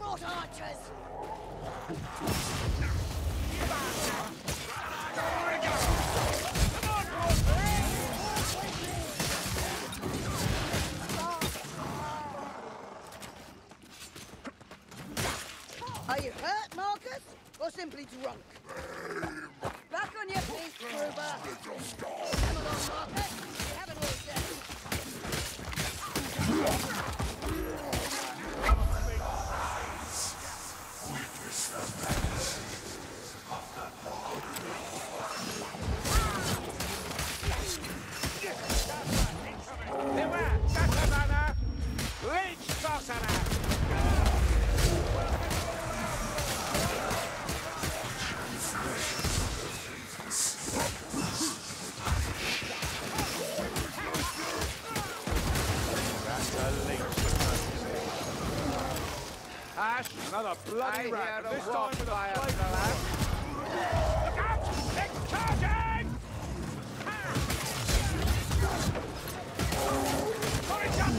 brought archers! Are you hurt, Marcus? Or simply drunk? Back on your feet, Gruber! Come along, Marcus! You haven't all day! Beware! Katamana! Leech sorcerer! Ash, another bloody rat. This time with a flake. Look out! It's charging! Courage up!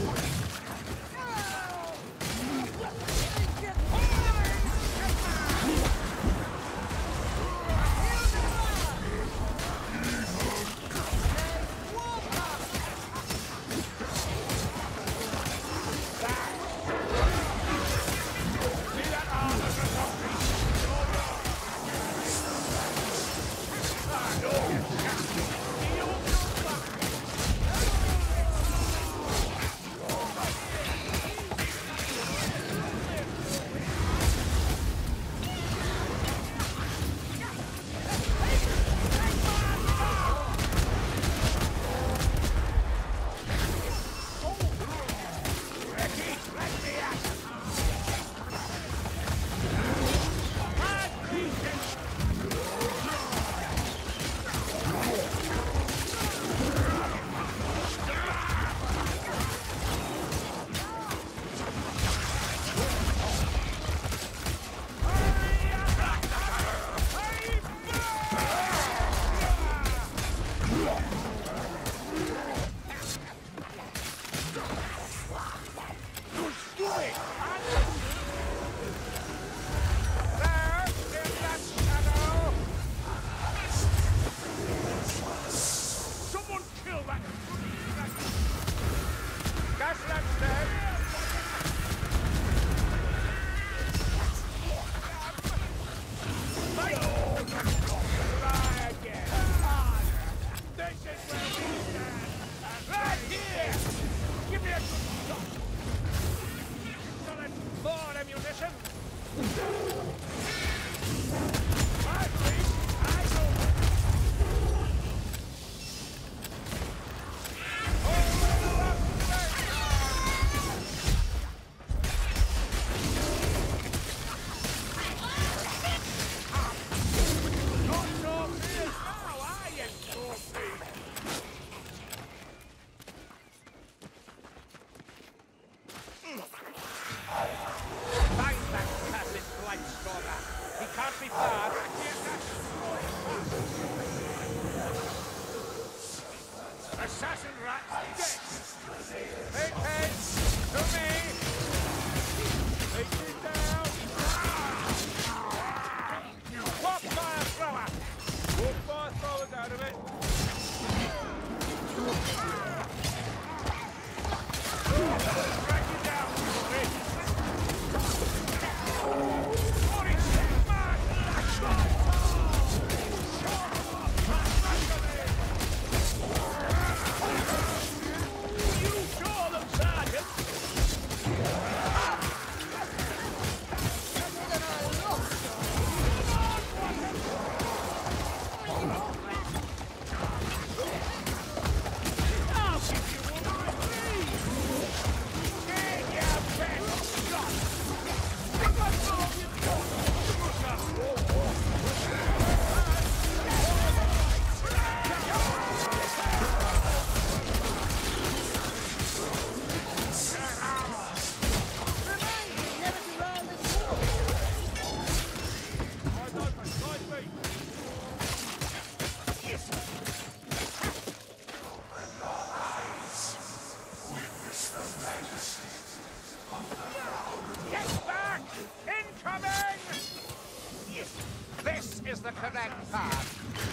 the correct path.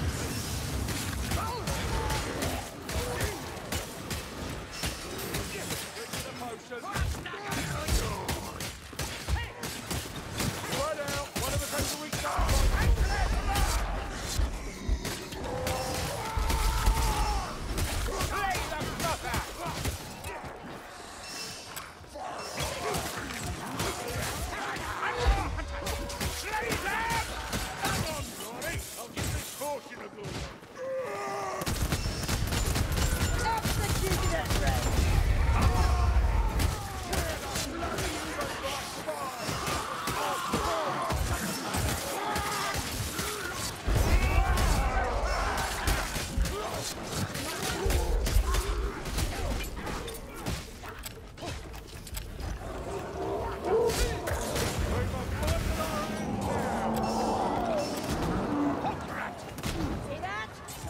Right out. One of us has to reach out. Play the brother! Slay them! Come on, Johnny. I'll give this fortune a go. Executed at rest. See that?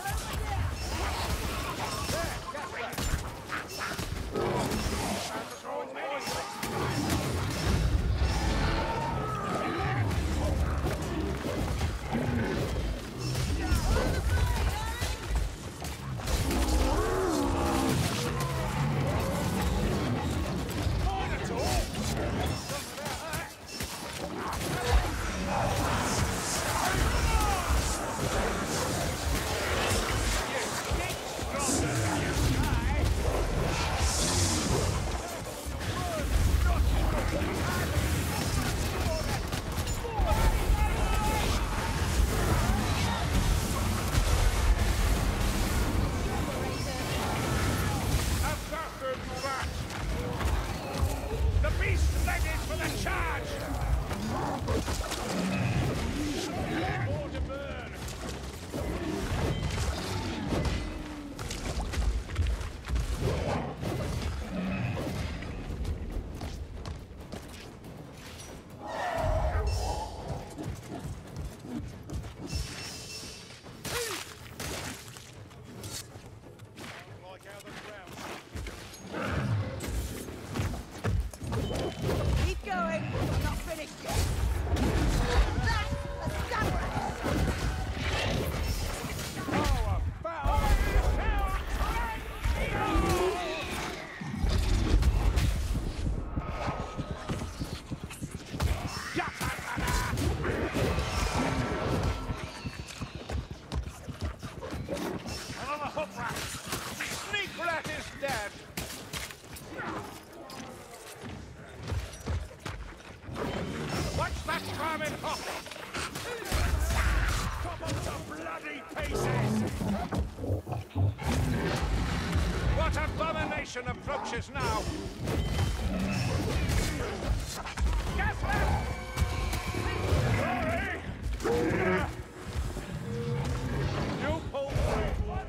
The beast ready for the charge! More to burn. Like how the ground. Keep going. We're not finished yet. That's a samurai. Oh, a battle! Another hook rat! Sneak rat is dead! Watch that vermin hook! Come on to bloody pieces! What abomination approaches now? Gasland! Sorry! You pull through!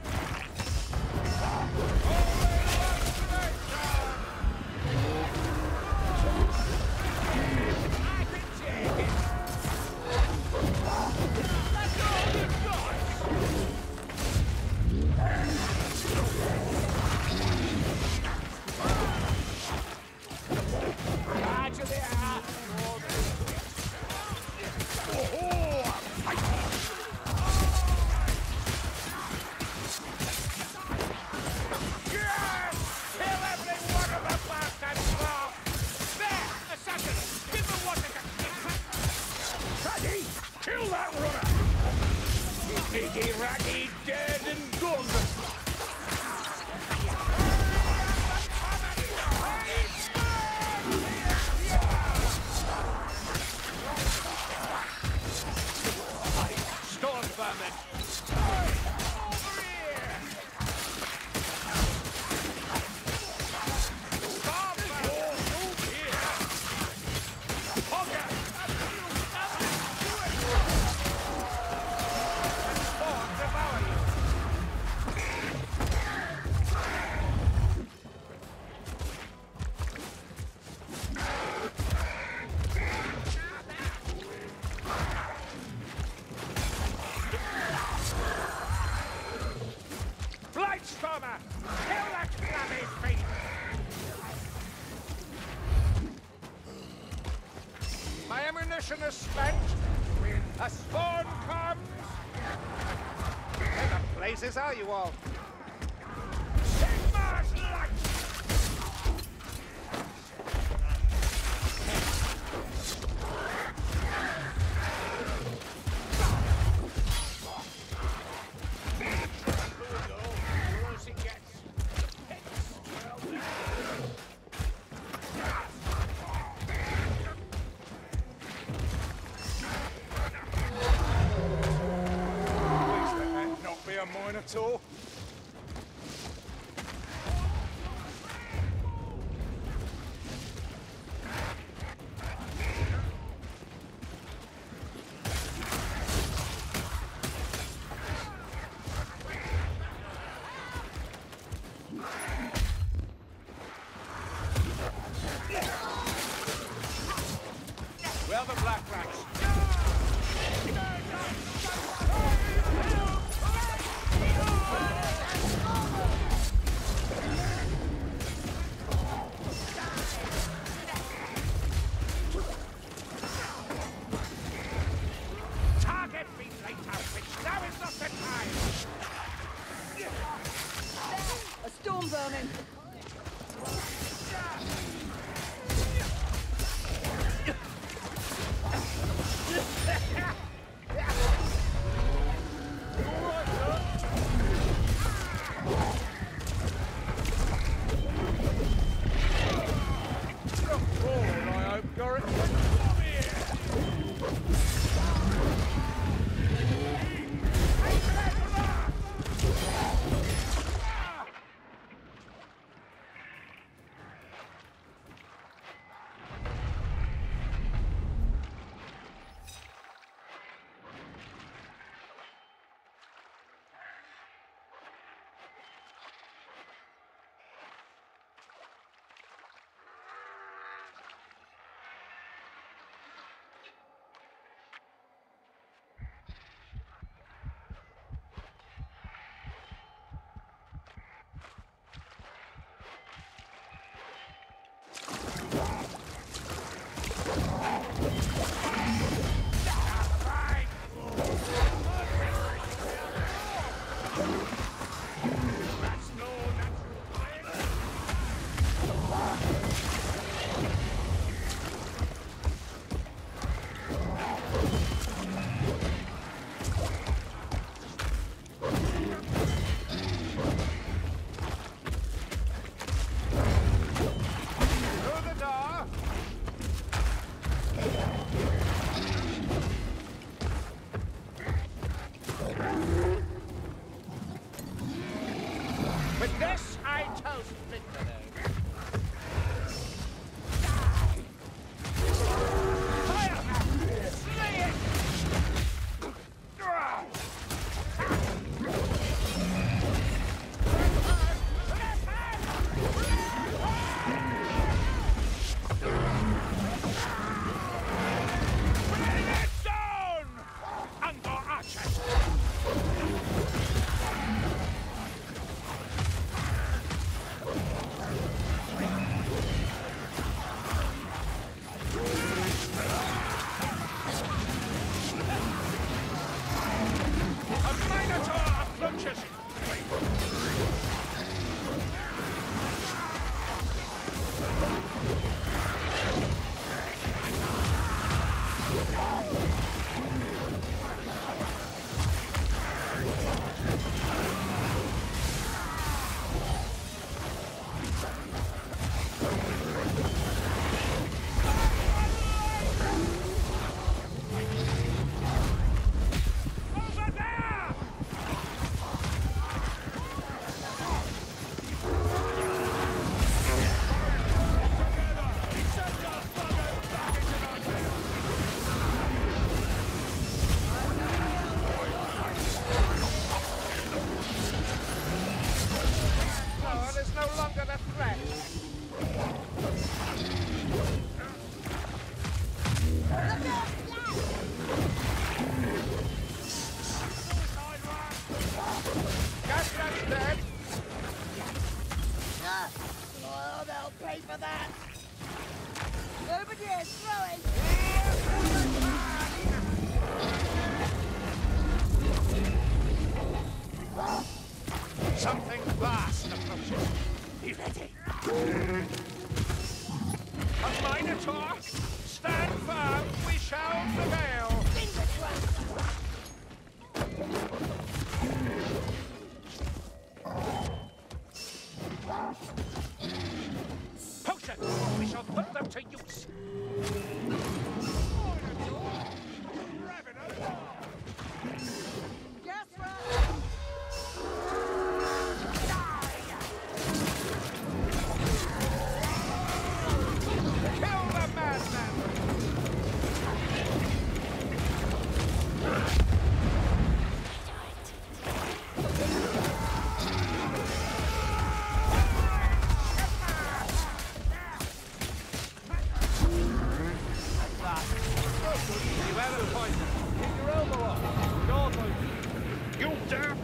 Kill that runner! Iggy Raggy dead and gone! Storm vermin! Storm Blightstormer! Kill that bloody fiend! My ammunition is spent. A spawn comes. blazes are you all? Sigmar's light! Minotaur. Well, the Black Rats. A storm burning. With this, I toast victory. Fire! Slay it! Bring it down! Under archers! Oh, they'll pay for that. Over here, throwing. Something vast approaching. Be ready. A Minotaur! Stand firm, we shall prevail! Potions! We shall put them to use! Yes, right. Kill the madman! You out of poison. Keep your elbow up. Doors open. You dare!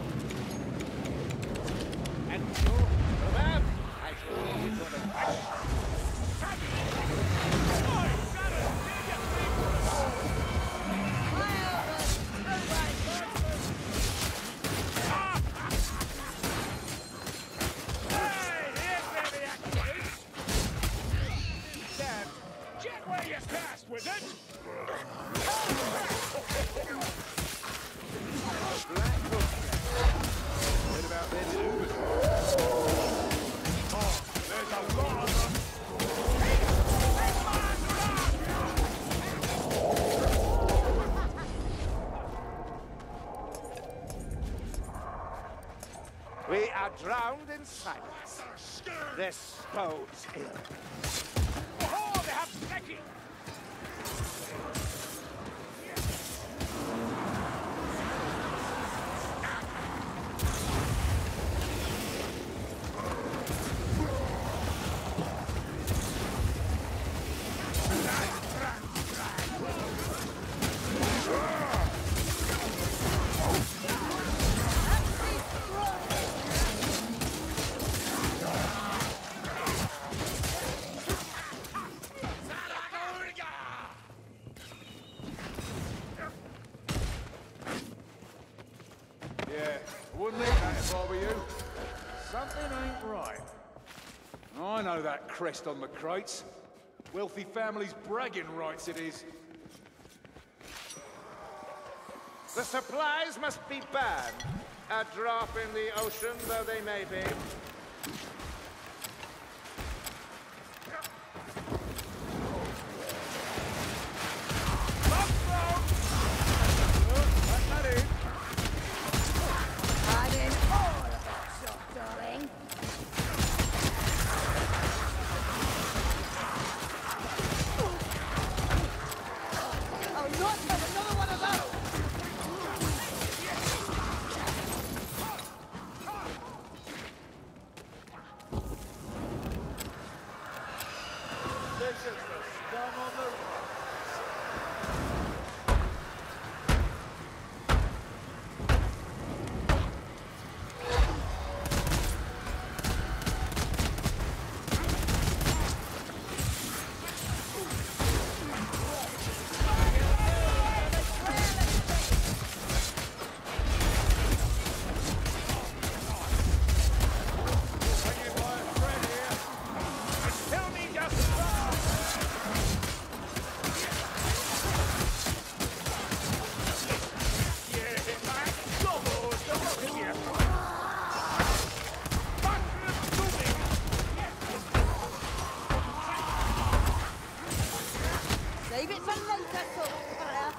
And you, Robert, I shall leave you to the Check where you cast, wizard! What about them Ubers? Oh, there's a lot of them! We are drowned in silence. This bodes ill. Oh, they have Becky! Yeah, wouldn't eat that if I were you. Something ain't right. I know that crest on the crates. Wealthy families' bragging rights it is. The supplies must be banned. A drop in the ocean, though they may be. Hiding all of that shot, darling. Oh, not have another one of those! This is the scum on the rocks. Hanging by a thread here. Tell me just yeah, my gobbles, the look at you. Butler's moving. Save it for later, Saltfire.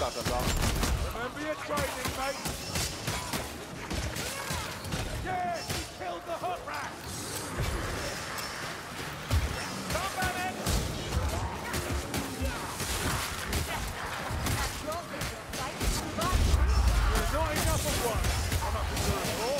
cut along. Remember your training, mate. Yes, he killed the hot rat. Come on in. There's not enough of one. I'm not concerned for.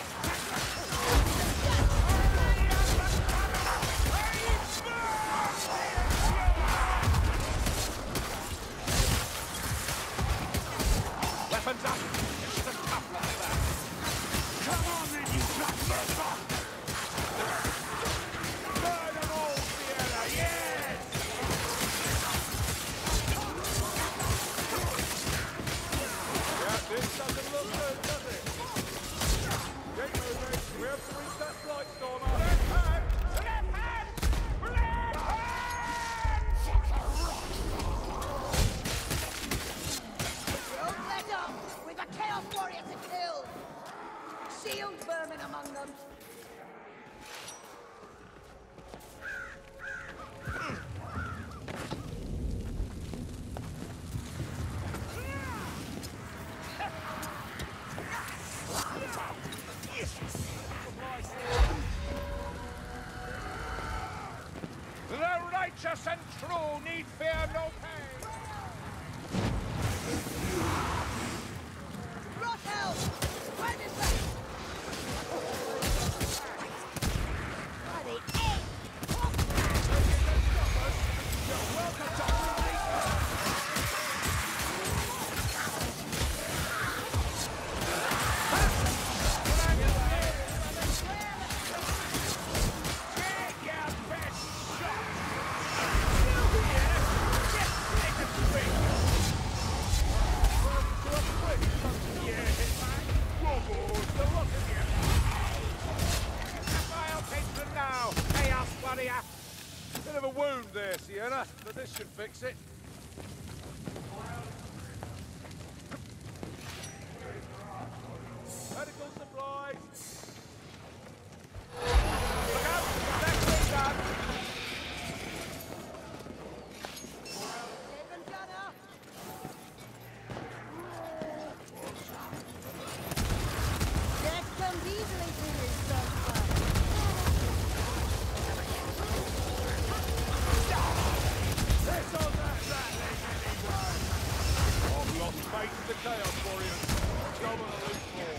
Weapons up! It's a couple of that! Come on then, you blackbird! Burn them all, Fiona! Yes! Yeah, this doesn't look good, does it? Keep moving! We have to reach that flight stormer! Left hand! Left hand! Left hand! Don't let up! We've a Chaos Warrior to kill! Shield vermin among them! The righteous and true need fear no pain. Rothel! Where is that? By the egg! Bit of a wound there, Sienna, but this should fix it. Medical supplies. Look out! Next thing done. Even gunner! Death comes easily to this sunfire. This on that anyway. I've lost faith in the Chaos Warriors. Job on the loose more.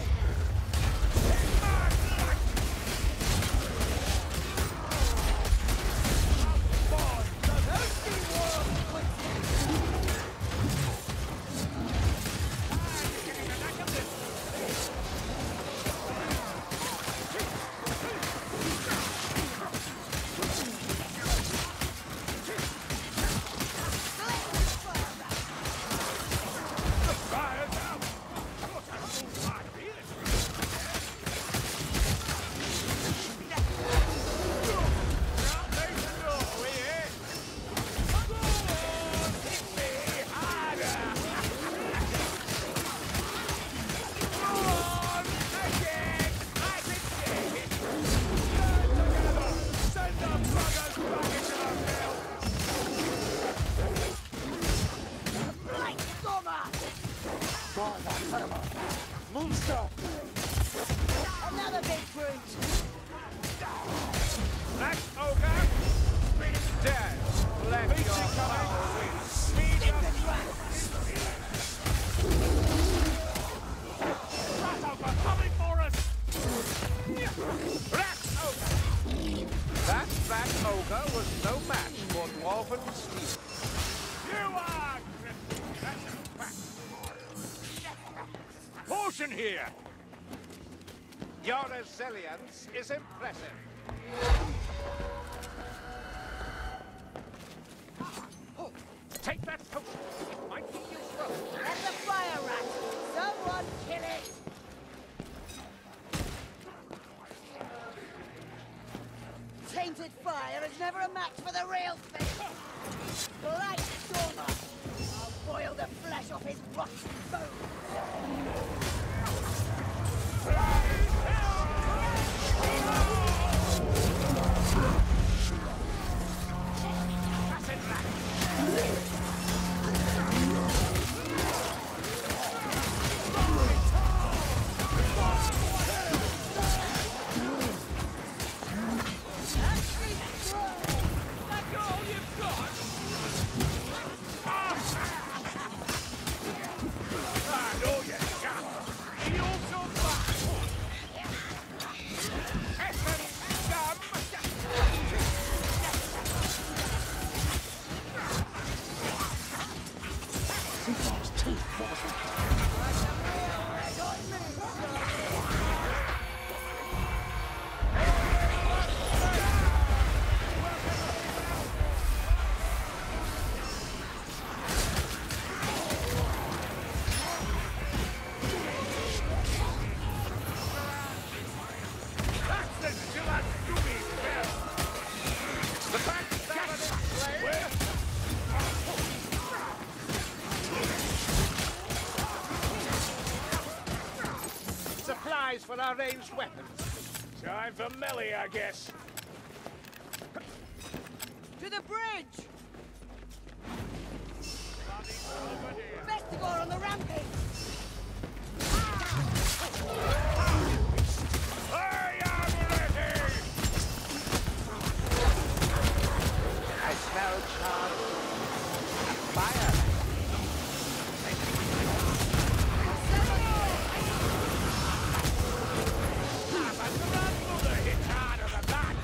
Another big brute! Black Ogre, dead. Let your power win. Speed up. Rat Ogre coming for us! Black Ogre. That Black Ogre was no match for Dwarven steel. You are! Portion here! Your resilience is impressive. Take that potion. It might be useful. Let the fire rat! Someone kill it! Tainted fire is never a match for the real thing! Black Stormer! I'll boil the flesh off his rotten bones! for our ranged weapons. Time for melee, I guess. To the bridge! Vestigor on the rampage! I am ready! I smell charred fire. My grandmother hit harder than that!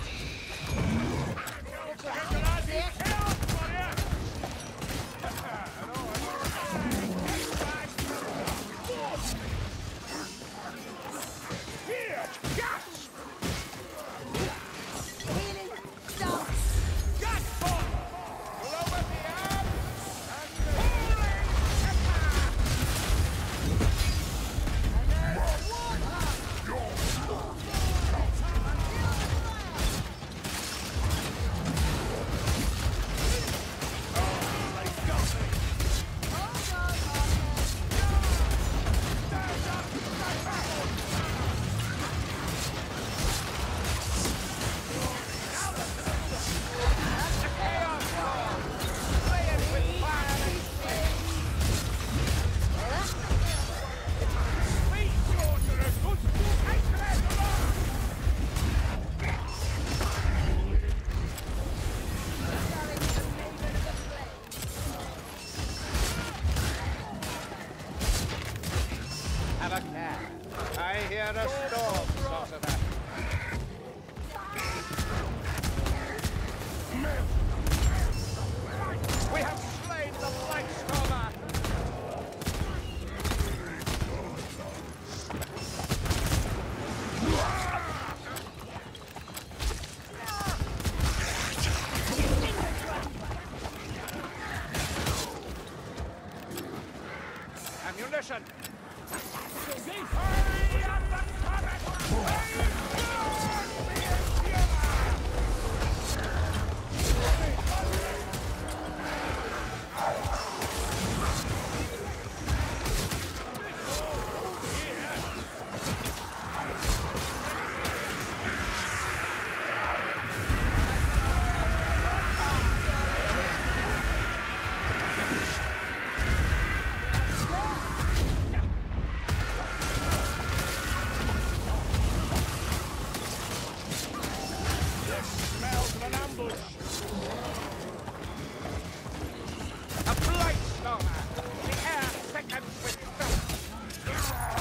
Here! Gas! Healing! Stop! Gas bomb! Lower the arm! And Have a care. I hear a storm, sorcerer. We have slain the Blightstormer! Ammunition! hurry up the comet! Smells of an ambush! A Blightstormer! The air thickens with filth!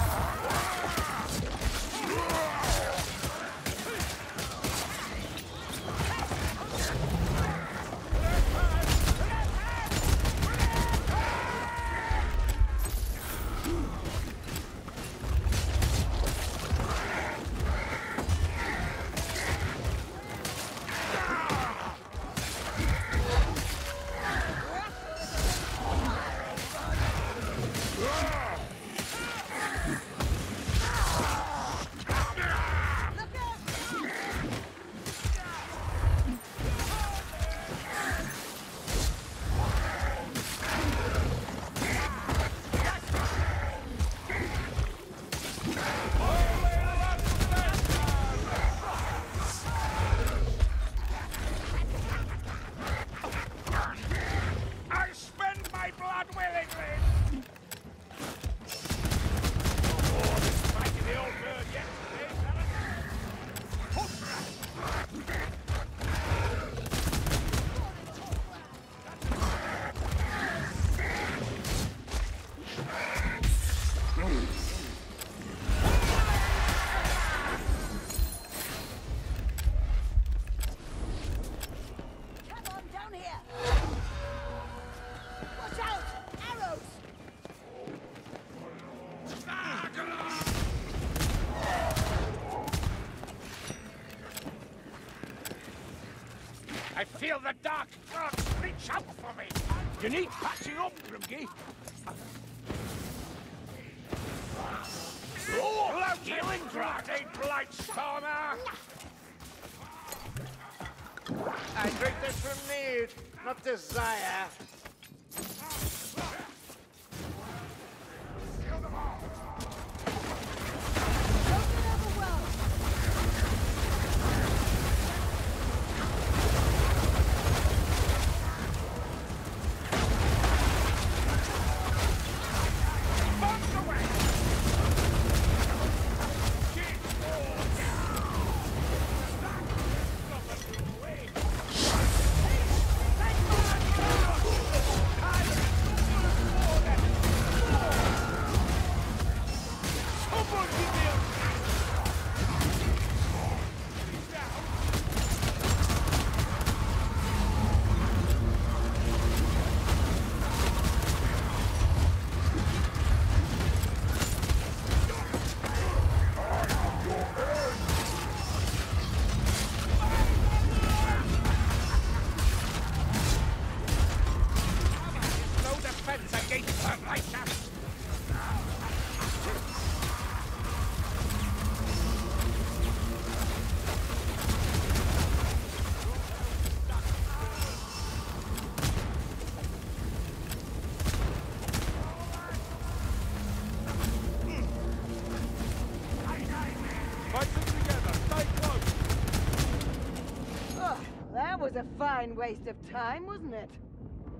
I spend my blood willingly! Oh, this is fighting the old bird yesterday, Come on, down here! Watch out! Arrows! I feel the dark gods reach out for me! You need patching up, Grimke! Oh, blood killing bloody Blightstormer! I drink this from need, not desire. Don't get fine waste of time, wasn't it?